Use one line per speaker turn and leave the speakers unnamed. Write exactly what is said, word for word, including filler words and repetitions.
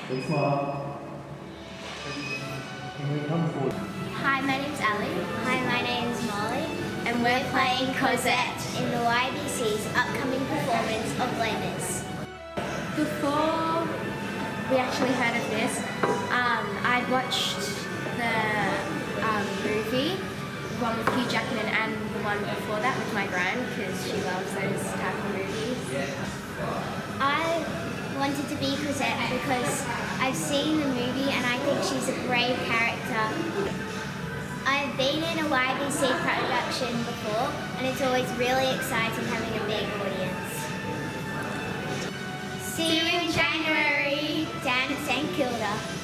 Big smile. Can we come forward?
Hi, my name's Ali. Hi, my name's Molly. And we're playing Cosette in the Y B C's upcoming performance of Les Mis.
Before we actually heard of this, um, I'd watched the um, movie, the one with Hugh Jackman, and the one before that with my gran, because she loves those type of movies.
I wanted to be Cosette because I've seen the movie and I think she's a brave character. I've been in a Y B C production before and it's always really exciting having a big audience. See you in January down at St Kilda.